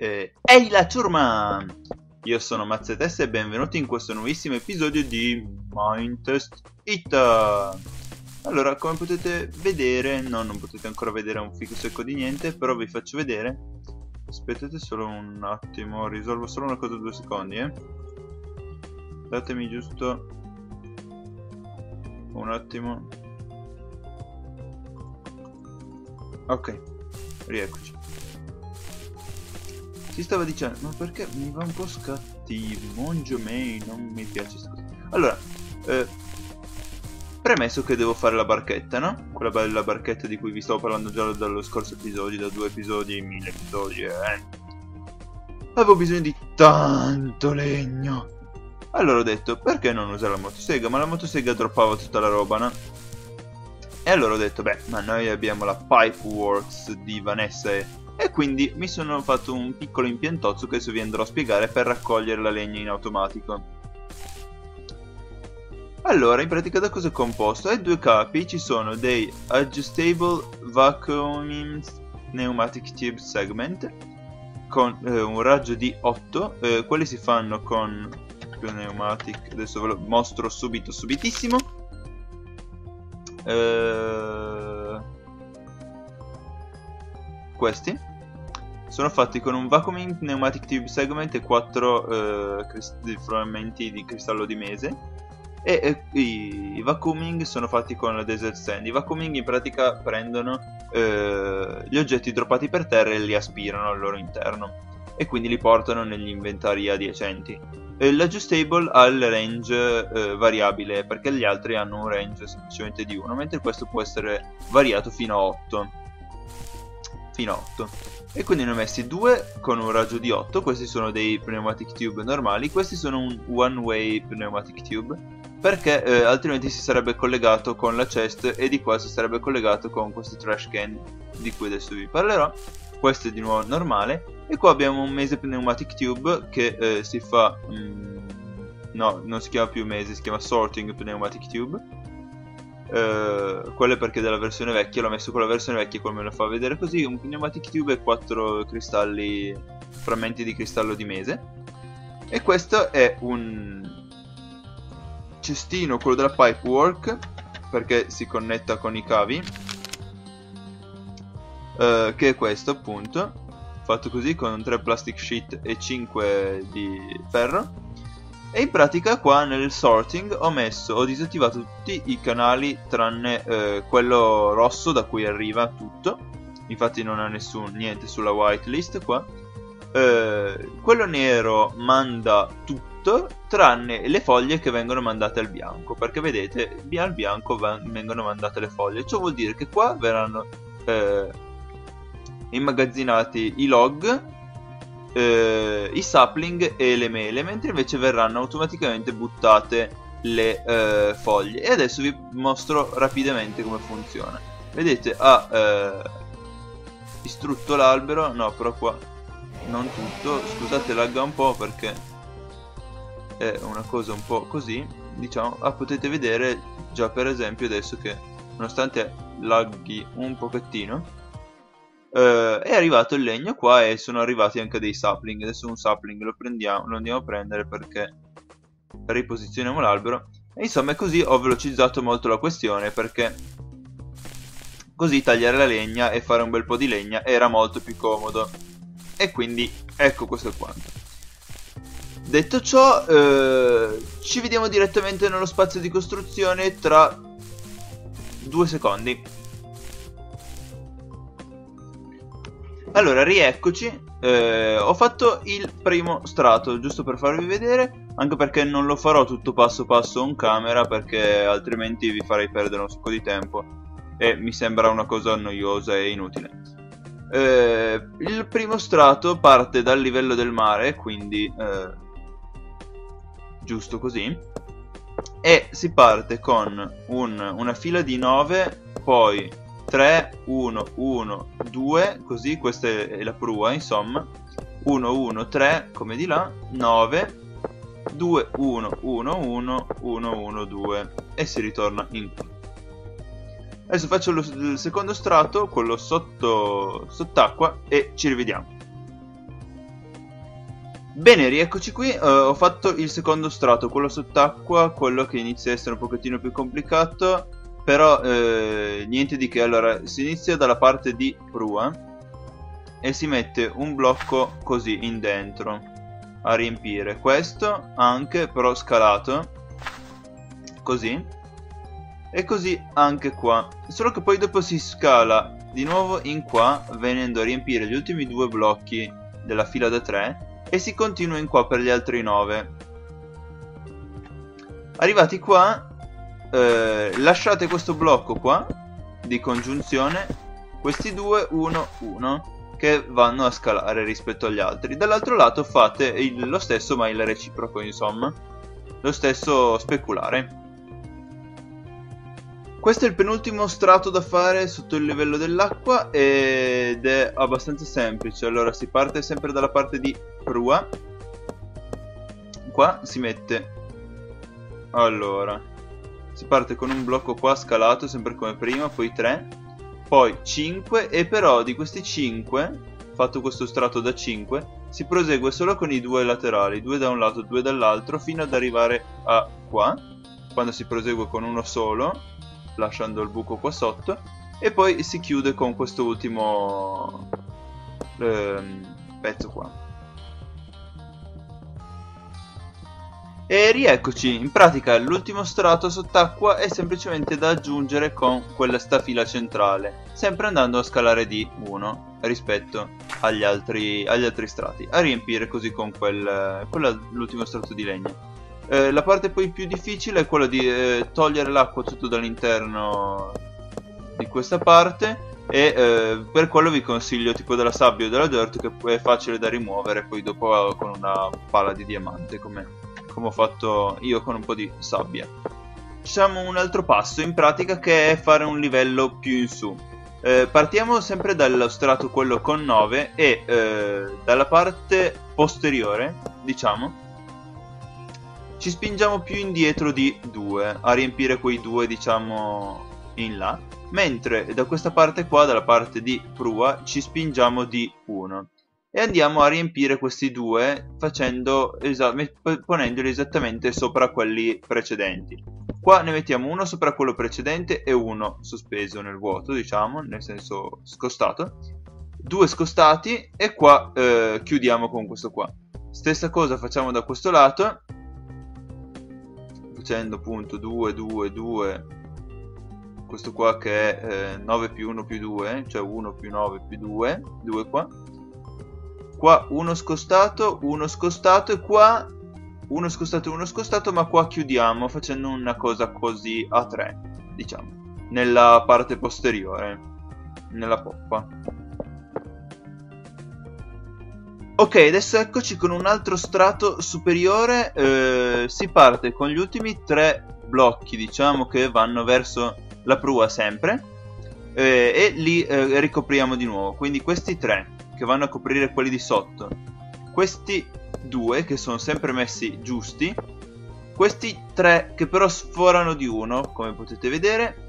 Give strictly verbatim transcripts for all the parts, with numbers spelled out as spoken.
eh, ehi la ciurma! Io sono Mazzetess e benvenuti in questo nuovissimo episodio di Mindtest It. Allora, come potete vedere, no, non potete ancora vedere un fico secco di niente, però vi faccio vedere. Aspettate solo un attimo, risolvo solo una cosa due secondi, eh. Datemi giusto un attimo. Ok, rieccoci. Si stava dicendo, ma perché mi va un po' scattivo, mongio me, non mi piace questa cosa. Allora, eh, premesso che devo fare la barchetta, no? Quella bella barchetta di cui vi stavo parlando già dallo scorso episodio, da due episodi, mille episodi, eh. Avevo bisogno di tanto legno. Allora ho detto, perché non usare la motosega? Ma la motosega droppava tutta la roba, no? E allora ho detto, beh, ma noi abbiamo la Pipeworks di Vanessa e, e quindi mi sono fatto un piccolo impiantozzo che adesso vi andrò a spiegare per raccogliere la legna in automatico. Allora, in pratica da cosa è composto? Ai due capi ci sono dei Adjustable Vacuuming Pneumatic Tube Segment con eh, un raggio di otto, eh, quelli si fanno con pneumatic, adesso ve lo mostro subito, subitissimo. Uh, questi sono fatti con un Vacuuming Pneumatic Tube Segment e quattro uh, frammenti di cristallo di mese e, e i, i Vacuuming sono fatti con la Desert Sand. I Vacuuming in pratica prendono uh, gli oggetti droppati per terra e li aspirano al loro interno e quindi li portano negli inventari adiacenti. L'Adjustable ha il range eh, variabile perché gli altri hanno un range semplicemente di uno, mentre questo può essere variato fino a otto. Fino a otto. E quindi ne ho messi due con un raggio di otto. Questi sono dei pneumatic tube normali, questi sono un one way pneumatic tube perché eh, altrimenti si sarebbe collegato con la chest e di qua si sarebbe collegato con questi trash can di cui adesso vi parlerò. Questo è di nuovo normale. E qua abbiamo un mese pneumatic tube che eh, si fa mm, no, non si chiama più mese, si chiama sorting pneumatic tube. eh, quello è perché della versione vecchia l'ho messo con la versione vecchia come me lo fa vedere così. Un pneumatic tube e quattro cristalli, frammenti di cristallo di mese. E questo è un cestino, quello della Pipework, perché si connetta con i cavi, eh, che è questo appunto, fatto così con tre plastic sheet e cinque di ferro. E in pratica qua nel sorting ho messo, ho disattivato tutti i canali tranne eh, quello rosso da cui arriva tutto, infatti non ha nessun niente sulla whitelist qua. eh, quello nero manda tutto tranne le foglie che vengono mandate al bianco, perché vedete al bianco vengono mandate le foglie. Ciò vuol dire che qua verranno eh, immagazzinati i log, eh, i sapling e le mele, mentre invece verranno automaticamente buttate le eh, foglie. E adesso vi mostro rapidamente come funziona. Vedete, ha eh, distrutto l'albero, no però qua non tutto, scusate lagga un po' perché è una cosa un po' così, diciamo. Ah, potete vedere già per esempio adesso che nonostante laghi un pochettino Uh, è arrivato il legno qua e sono arrivati anche dei sapling. Adesso un sapling lo prendiamo, lo andiamo a prendere perché riposizioniamo l'albero. E insomma è così, ho velocizzato molto la questione perché così tagliare la legna e fare un bel po' di legna era molto più comodo. E quindi ecco, questo è quanto. Detto ciò, uh, ci vediamo direttamente nello spazio di costruzione tra due secondi. Allora, rieccoci, eh, ho fatto il primo strato, giusto per farvi vedere, anche perché non lo farò tutto passo passo on camera, perché altrimenti vi farei perdere un sacco di tempo e mi sembra una cosa noiosa e inutile. Eh, il primo strato parte dal livello del mare, quindi eh, giusto così, e si parte con un, una fila di nove, poi tre, uno, uno, due, così, questa è la prua, insomma, uno, uno, tre, come di là, nove, due, uno, uno, uno, uno, uno, due, e si ritorna in qui. Adesso faccio lo, il secondo strato, quello sotto sott'acqua, e ci rivediamo. Bene, rieccoci qui, uh, ho fatto il secondo strato, quello sott'acqua, quello che inizia a essere un pochettino più complicato, però eh, niente di che. Allora, si inizia dalla parte di prua e si mette un blocco così in dentro a riempire, questo anche però scalato, così, e così anche qua, solo che poi dopo si scala di nuovo in qua, venendo a riempire gli ultimi due blocchi della fila da tre, e si continua in qua per gli altri nove. Arrivati qua, eh, lasciate questo blocco qua di congiunzione, questi due, uno, uno, che vanno a scalare rispetto agli altri. Dall'altro lato fate il, lo stesso, ma il reciproco, insomma, lo stesso speculare. Questo è il penultimo strato da fare sotto il livello dell'acqua ed è abbastanza semplice. Allora, si parte sempre dalla parte di prua. Qua si mette, allora, si parte con un blocco qua scalato, sempre come prima, poi tre, poi cinque, e però di questi cinque, fatto questo strato da cinque, si prosegue solo con i due laterali, due da un lato, due dall'altro, fino ad arrivare a qua, quando si prosegue con uno solo, lasciando il buco qua sotto, e poi si chiude con questo ultimo ehm, pezzo qua. E rieccoci, in pratica l'ultimo strato sott'acqua è semplicemente da aggiungere con quella stafila centrale, sempre andando a scalare di uno rispetto agli altri, agli altri strati, a riempire così con quel, l'ultimo strato di legno. Eh, la parte poi più difficile è quella di eh, togliere l'acqua tutto dall'interno di questa parte, e eh, per quello vi consiglio tipo della sabbia o della dirt, che è facile da rimuovere poi dopo con una pala di diamante, come, come ho fatto io con un po' di sabbia. Facciamo un altro passo in pratica, che è fare un livello più in su. Eh, partiamo sempre dallo strato quello con nove e eh, dalla parte posteriore, diciamo, ci spingiamo più indietro di due, a riempire quei due, diciamo, in là, mentre da questa parte qua, dalla parte di prua, ci spingiamo di uno e andiamo a riempire questi due facendo esa ponendoli esattamente sopra quelli precedenti. Qua ne mettiamo uno sopra quello precedente e uno sospeso nel vuoto, diciamo, nel senso scostato, due scostati, e qua eh, chiudiamo con questo qua. Stessa cosa facciamo da questo lato, facendo appunto due, due, due, questo qua che è eh, nove più uno più due, cioè uno più nove più due, due qua, qua uno scostato, uno scostato, e qua uno scostato e uno scostato, ma qua chiudiamo facendo una cosa così a tre, diciamo, nella parte posteriore, nella poppa. Ok, adesso eccoci con un altro strato superiore. Eh, si parte con gli ultimi tre blocchi, diciamo, che vanno verso la prua sempre, eh, e li eh, ricopriamo di nuovo. Quindi questi tre che vanno a coprire quelli di sotto, questi due che sono sempre messi giusti, questi tre che però sforano di uno, come potete vedere,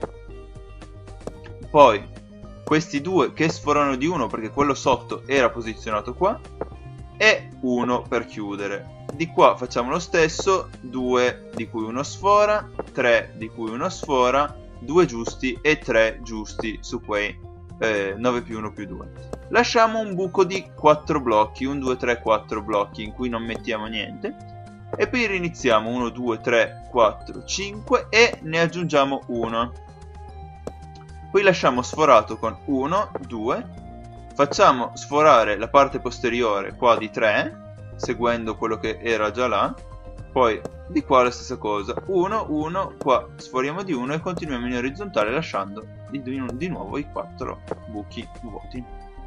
poi questi due che sforano di uno perché quello sotto era posizionato qua, e uno per chiudere. Di qua facciamo lo stesso, due di cui uno sfora, tre di cui uno sfora, due giusti e tre giusti su quei eh, nove più uno più due. Lasciamo un buco di quattro blocchi, un due tre quattro blocchi in cui non mettiamo niente, e poi riniziamo uno due tre quattro cinque e ne aggiungiamo uno. Poi lasciamo sforato con uno, due, facciamo sforare la parte posteriore qua di tre, seguendo quello che era già là, poi di qua la stessa cosa, uno, uno, qua sforiamo di uno e continuiamo in orizzontale lasciando di, di nuovo i quattro buchi vuoti.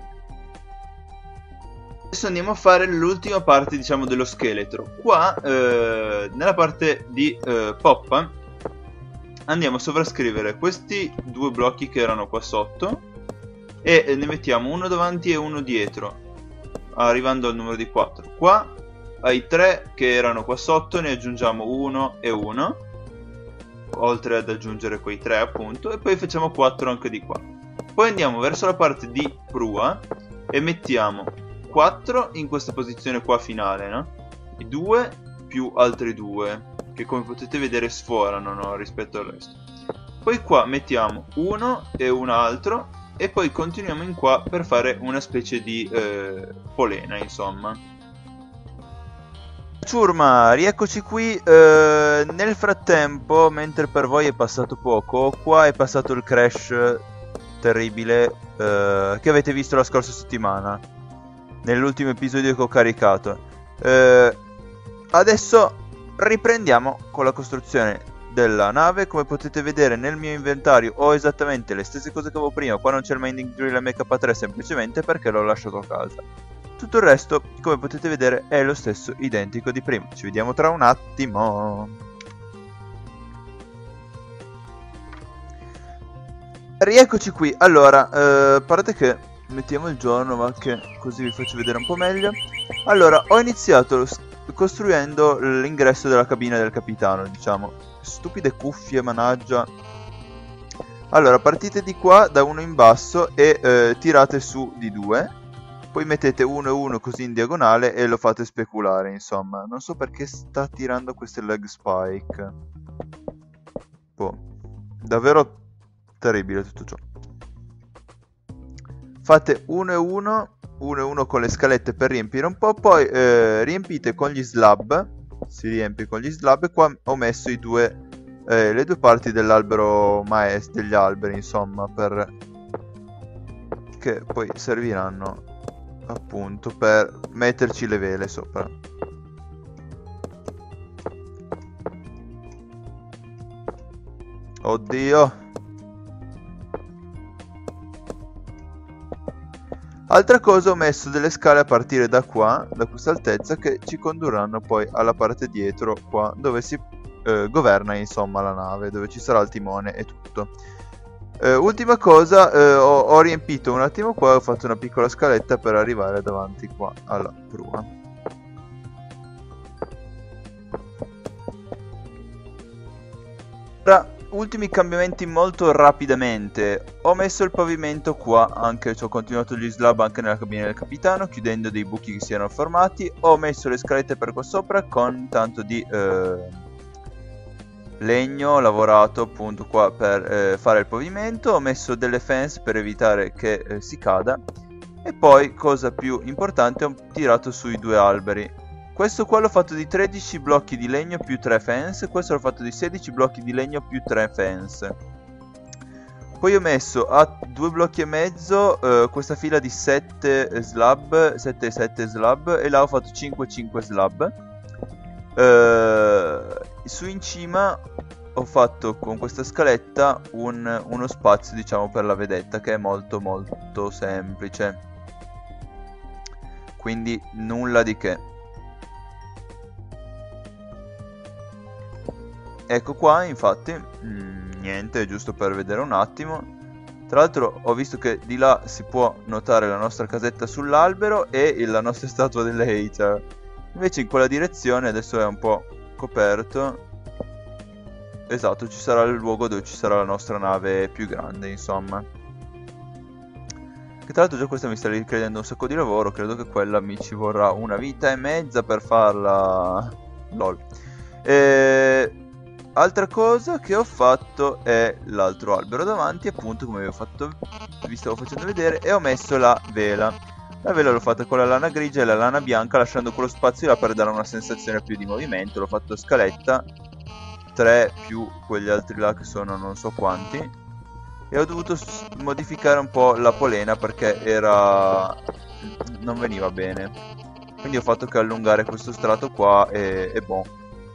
Adesso andiamo a fare l'ultima parte, diciamo, dello scheletro. Qua, eh, nella parte di eh, poppa, andiamo a sovrascrivere questi due blocchi che erano qua sotto e ne mettiamo uno davanti e uno dietro, arrivando al numero di quattro. Qua ai tre che erano qua sotto ne aggiungiamo uno e uno, oltre ad aggiungere quei tre appunto, e poi facciamo quattro anche di qua. Poi andiamo verso la parte di prua e mettiamo quattro in questa posizione qua finale, no? E due più altri due, che come potete vedere sforano, no? Rispetto al resto. Poi qua mettiamo uno e un altro e poi continuiamo in qua per fare una specie di eh, polena, insomma. Ciurma, rieccoci qui. Eh, nel frattempo, mentre per voi è passato poco, qua è passato il crash terribile eh, che avete visto la scorsa settimana, nell'ultimo episodio che ho caricato. Eh, adesso riprendiamo con la costruzione della nave. Come potete vedere nel mio inventario ho esattamente le stesse cose che avevo prima. Qua non c'è il mining drill M K tre semplicemente perché l'ho lasciato a casa. Tutto il resto, come potete vedere, è lo stesso identico di prima. Ci vediamo tra un attimo. Rieccoci qui. Allora, eh, a parte che mettiamo il giorno, ma che così vi faccio vedere un po' meglio. Allora, ho iniziato costruendo l'ingresso della cabina del capitano, diciamo. Stupide cuffie, managgia. Allora, partite di qua, da uno in basso, e eh, tirate su di due. Poi mettete uno e uno così in diagonale e lo fate speculare, insomma. Non so perché sta tirando queste leg spike. Boh, davvero terribile tutto ciò. Fate uno e uno, uno e uno con le scalette per riempire un po'. Poi eh, riempite con gli slab. Si riempie con gli slab. E qua ho messo i due, eh, le due parti dell'albero maestro, degli alberi, insomma, per... che poi serviranno appunto per metterci le vele sopra. Oddio. Altra cosa, ho messo delle scale a partire da qua, da questa altezza, che ci condurranno poi alla parte dietro qua, dove si eh, governa insomma la nave, dove ci sarà il timone e tutto. Uh, ultima cosa, uh, ho, ho riempito un attimo qua, ho fatto una piccola scaletta per arrivare davanti qua alla prua. Ora, ultimi cambiamenti molto rapidamente. Ho messo il pavimento qua, anche ci ho continuato gli slab anche nella cabina del capitano, chiudendo dei buchi che si erano formati. Ho messo le scalette per qua sopra con tanto di... Uh, legno lavorato appunto qua per eh, fare il pavimento. Ho messo delle fence per evitare che eh, si cada. E poi, cosa più importante, ho tirato sui due alberi. Questo qua l'ho fatto di tredici blocchi di legno più tre fence. Questo l'ho fatto di sedici blocchi di legno più tre fence. Poi ho messo a due blocchi e mezzo eh, questa fila di sette slab, sette e sette slab, e là ho fatto cinque e cinque slab. Uh, su in cima ho fatto con questa scaletta un, uno spazio, diciamo, per la vedetta, che è molto molto semplice, quindi nulla di che. Ecco qua, infatti, mh, niente, giusto per vedere un attimo. Tra l'altro ho visto che di là si può notare la nostra casetta sull'albero e la nostra statua dell'Hater. Invece in quella direzione adesso è un po' coperto. Esatto, ci sarà il luogo dove ci sarà la nostra nave più grande, insomma. Che tra l'altro già questa mi sta richiedendo un sacco di lavoro. Credo che quella mi ci vorrà una vita e mezza per farla. Lol. E... altra cosa che ho fatto è l'altro albero davanti, appunto, come vi ho fatto, vi stavo facendo vedere, e ho messo la vela. La vela l'ho fatta con la lana grigia e la lana bianca, lasciando quello spazio là per dare una sensazione più di movimento. L'ho fatto scaletta, tre più quegli altri là che sono non so quanti. E ho dovuto modificare un po' la polena perché era... non veniva bene. Quindi ho fatto che allungare questo strato qua e, e boh.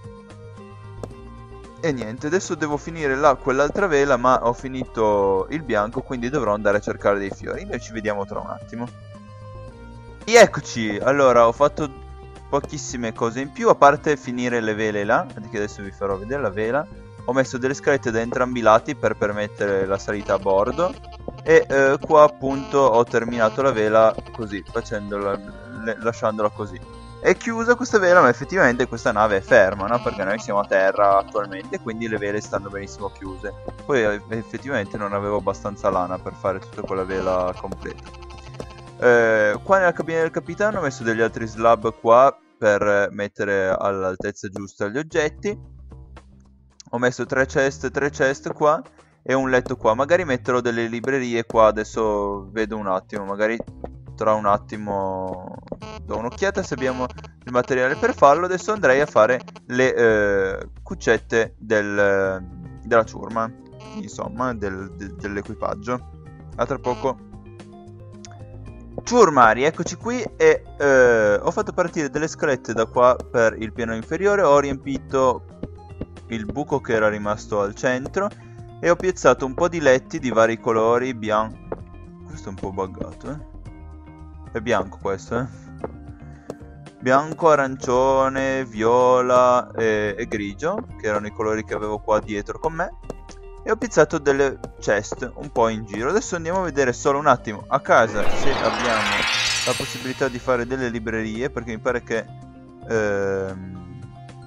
E niente, adesso devo finire là quell'altra vela, ma ho finito il bianco, quindi dovrò andare a cercare dei fiori. Noi ci vediamo tra un attimo. Eccoci, allora ho fatto pochissime cose in più, a parte finire le vele là, che adesso vi farò vedere la vela. Ho messo delle scalette da entrambi i lati per permettere la salita a bordo. E eh, qua appunto ho terminato la vela così, facendola, lasciandola così. È chiusa questa vela, ma effettivamente questa nave è ferma, no? Perché noi siamo a terra attualmente, quindi le vele stanno benissimo chiuse. Poi effettivamente non avevo abbastanza lana per fare tutta quella vela completa. Eh, qua nella cabina del capitano ho messo degli altri slab qua per mettere all'altezza giusta gli oggetti. Ho messo tre chest, tre chest qua e un letto qua. Magari metterò delle librerie qua, adesso vedo un attimo, magari tra un attimo do un'occhiata se abbiamo il materiale per farlo. Adesso andrei a fare le eh, cuccette del, della ciurma, insomma, del, de, dell'equipaggio. A tra poco. Ciurmari, eccoci qui e eh, ho fatto partire delle scalette da qua per il piano inferiore, ho riempito il buco che era rimasto al centro e ho piazzato un po' di letti di vari colori, bianco, questo è un po' buggato, eh? È bianco questo, eh? Bianco, arancione, viola e, e grigio, che erano i colori che avevo qua dietro con me. E ho piazzato delle chest un po' in giro. Adesso andiamo a vedere solo un attimo a casa se abbiamo la possibilità di fare delle librerie, perché mi pare che ehm,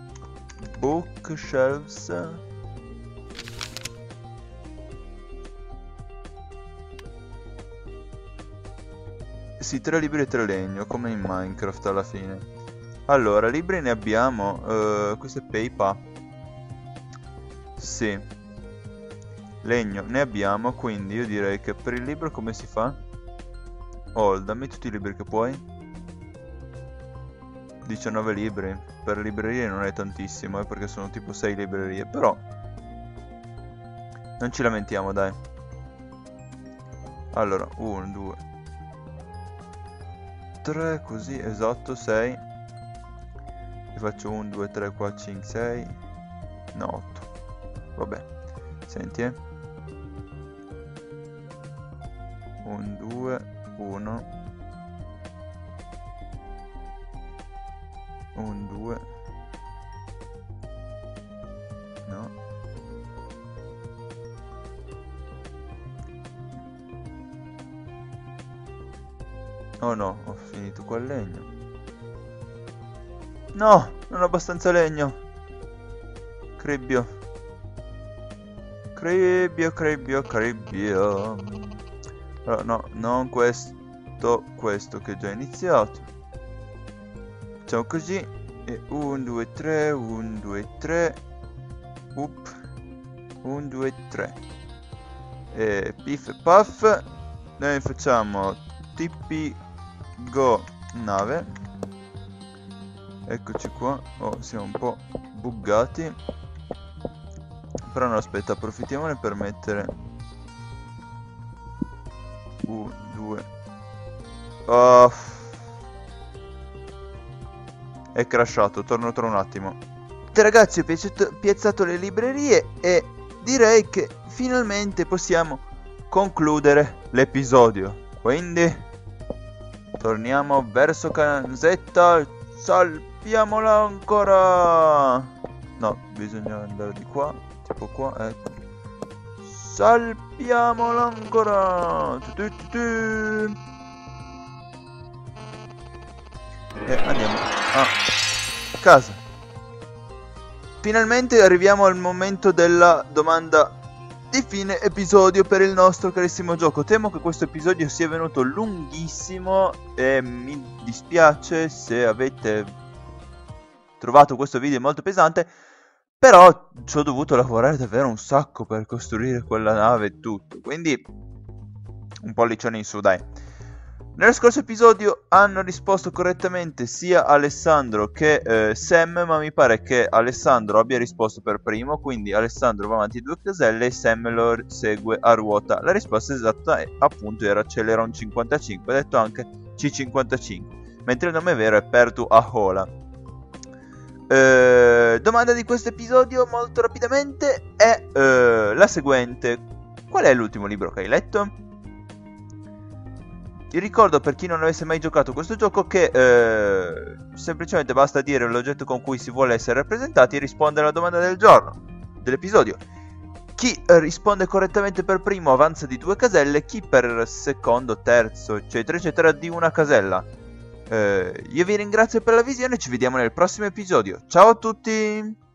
bookshelves, sì, tre libri e tre legno, come in Minecraft alla fine. Allora, libri ne abbiamo, uh, questo è paper, sì. Legno ne abbiamo, quindi io direi che per il libro come si fa? Oh, dammi tutti i libri che puoi. diciannove libri. Per librerie non è tantissimo, eh, perché sono tipo sei librerie, però non ci lamentiamo, dai. Allora, uno, due, tre, così, esatto, sei. E faccio uno, due, tre, quattro, cinque, sei, no, otto. Vabbè, senti, eh. uno, due, uno, uno, due, no, oh no, ho finito qua il legno, no, non ho abbastanza legno, cribbio, cribbio, cribbio, cribbio. Allora, no, non questo, questo che è già iniziato. Facciamo così. E uno, due, tre, uno, due, tre. Up. uno, due, tre. E piff e puff. Noi facciamo tipi go nave. Eccoci qua. Oh, siamo un po' buggati. Però no, aspetta, approfittiamone per mettere uno, due. Oh. È crashato, torno tra un attimo. Ragazzi, ho piazzato, piazzato le librerie e direi che finalmente possiamo concludere l'episodio. Quindi torniamo verso casetta. Salviamola ancora. No, bisogna andare di qua, tipo qua, ecco. Salviamola ancora. Tu, tu, tu, tu. E andiamo a casa. Finalmente arriviamo al momento della domanda di fine episodio per il nostro carissimo gioco. Temo che questo episodio sia venuto lunghissimo e mi dispiace se avete trovato questo video molto pesante. Però ci ho dovuto lavorare davvero un sacco per costruire quella nave e tutto, quindi un pollicione in su, dai. Nello scorso episodio hanno risposto correttamente sia Alessandro che eh, Sam, ma mi pare che Alessandro abbia risposto per primo, quindi Alessandro va avanti due caselle e Sam lo segue a ruota. La risposta esatta è, appunto era Celeron cinquantacinque, detto anche C cinquantacinque, mentre il nome vero è Pertu Ahola. Eh, domanda di questo episodio molto rapidamente è eh, la seguente: qual è l'ultimo libro che hai letto? Vi ricordo, per chi non avesse mai giocato questo gioco, che eh, semplicemente basta dire l'oggetto con cui si vuole essere rappresentati e rispondere alla domanda del giorno, dell'episodio. Chi eh, risponde correttamente per primo avanza di due caselle, chi per secondo, terzo, eccetera eccetera di una casella. Eh, io vi ringrazio per la visione e ci vediamo nel prossimo episodio. Ciao a tutti!